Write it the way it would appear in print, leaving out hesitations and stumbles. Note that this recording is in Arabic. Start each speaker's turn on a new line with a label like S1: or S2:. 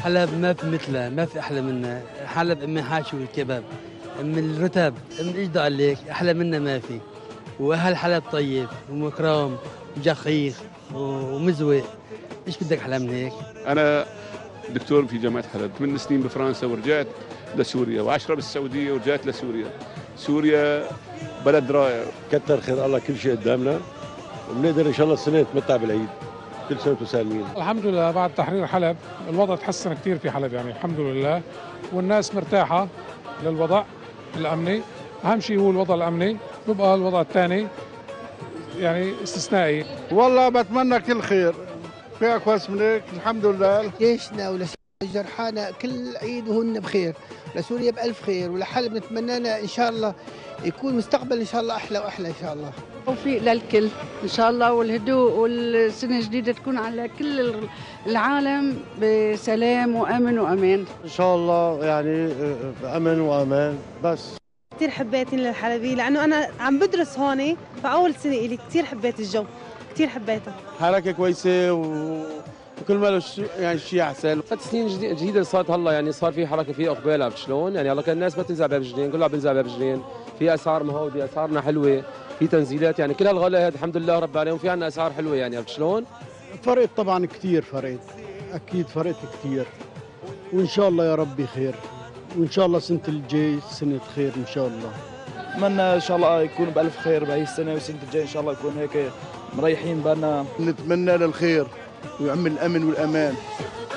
S1: حلب ما في مثله، ما في احلى منه. حلب ام حاشي والكباب، ام الرتب، ام ايش بدي اقول لك، احلى منه ما في. واهل حلب طيب ومكرم وجخيخ ومزوق، ايش بدك احلى من هيك؟
S2: انا دكتور في جامعه حلب، 8 سنين بفرنسا ورجعت لسوريا، و10 بالسعوديه ورجعت لسوريا. سوريا بلد رائع.
S3: كتر خير الله كل شيء قدامنا، وبنقدر ان شاء الله السنه نتمتع بالعيد. كل سنه وانتم سالمين.
S4: الحمد لله بعد تحرير حلب الوضع تحسن كثير في حلب، يعني الحمد لله، والناس مرتاحه للوضع الامني. اهم شيء هو الوضع الامني، بيبقى الوضع الثاني يعني استثنائي.
S5: والله بتمنى كل خير، في كويس من هيك الحمد لله.
S6: جيشنا ولجرحانا كل عيد وهن بخير، لسوريا بألف خير، ولحلب نتمنى لنا إن شاء الله يكون مستقبل إن شاء الله أحلى وأحلى إن شاء الله.
S7: توفيق للكل إن شاء الله، والهدوء، والسنة الجديدة تكون على كل العالم بسلام وأمن وأمان
S3: ان شاء الله، يعني بامن وامان بس.
S8: كثير حبيت للحلبية لأنه أنا عم بدرس هون، فأول سنة إلي كثير حبيت الجو، كثير حبيته.
S3: حركه كويسه وكل ما يعني شيء احسن.
S9: 3 سنين جديده اللي صارت هلا، يعني صار في حركه، في اقبال، عرفت شلون؟ يعني هلا كان الناس ما تنزع باب رجلين، كله عم بينزع باب رجلين، في اسعار مهوده، اسعارنا حلوه، في تنزيلات، يعني كل هالغلا هذا الحمد لله رب العالمين، وفي عندنا اسعار حلوه، يعني عرفت شلون؟
S5: فرقت طبعا كثير، فرقت اكيد، فرقت كثير، وان شاء الله يا ربي خير، وان شاء الله سنه الجاي سنه خير ان شاء الله.
S10: اتمنى ان شاء الله يكون بالف خير بهي السنه، والسنه الجايه ان شاء الله يكون هيك مريحين بالنا.
S5: نتمنى للخير ويعم الامن والامان.